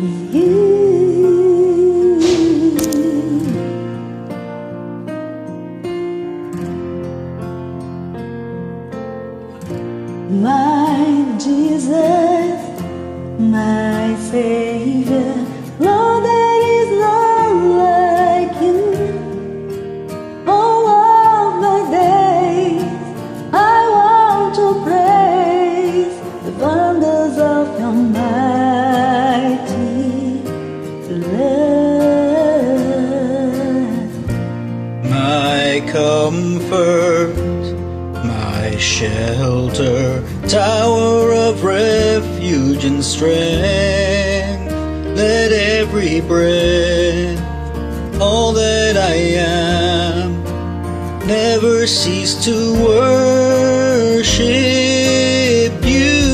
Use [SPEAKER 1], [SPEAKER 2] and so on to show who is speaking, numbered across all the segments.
[SPEAKER 1] My Jesus, my Savior, Lord, there is none like you. All of my days I want to praise the wonders of your mighty love.
[SPEAKER 2] My comfort, my shelter, tower of refuge and strength, let every breath, all that I am, never cease to worship you.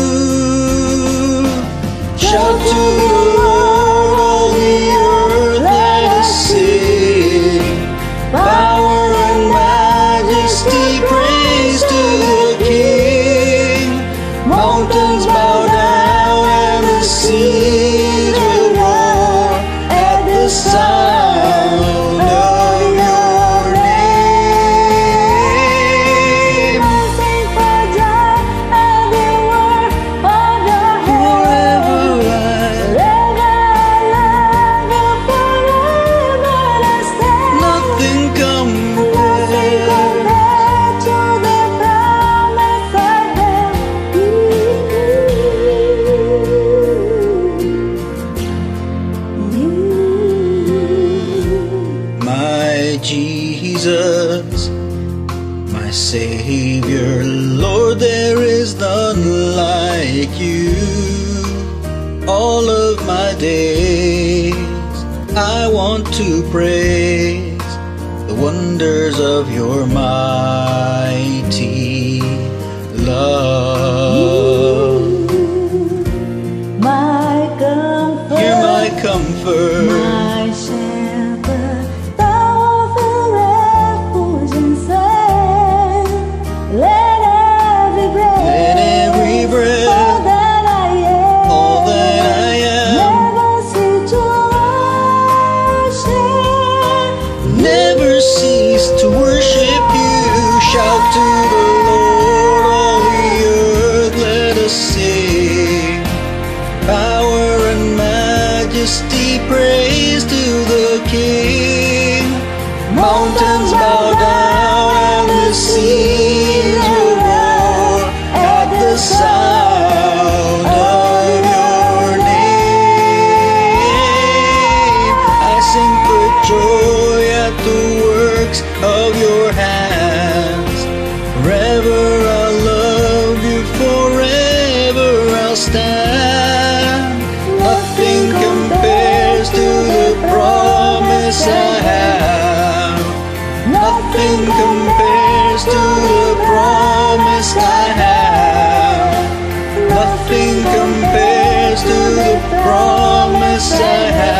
[SPEAKER 2] Shout to the Lord, all the earth, let us sing. Power and majesty, praise to the King. Mountains bow down and the seas will roar at the sound of your name.
[SPEAKER 1] Sing for joy at the word of your hand. Forever I love you, forever I stand.
[SPEAKER 2] Nothing compares.
[SPEAKER 1] Compared to the promise I have in you.
[SPEAKER 2] My Jesus, my Savior, Lord, there is none like you. All of my days I want to praise the wonders of your mighty love.
[SPEAKER 1] My comfort,
[SPEAKER 2] You're my comfort,
[SPEAKER 1] my shelter, tower of refuge and strength. Let every breath, all that I am,
[SPEAKER 2] all that I am,
[SPEAKER 1] never cease to worship.
[SPEAKER 2] never cease to worship you. Shout to the Lord, all the earth, let us sing. Power and majesty, praise to the King. Mountains bow down and the seas will roar at the sound of your name. I sing for joy at the works of your hands. Forever I'll love you, forever I'll stand. Nothing compares to the promise I have. Nothing compares to the promise I have. Nothing compares to the promise I have.